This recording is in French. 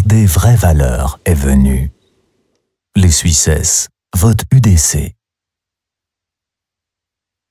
l'heure des vraies valeurs est venue. Les Suissesses votent UDC.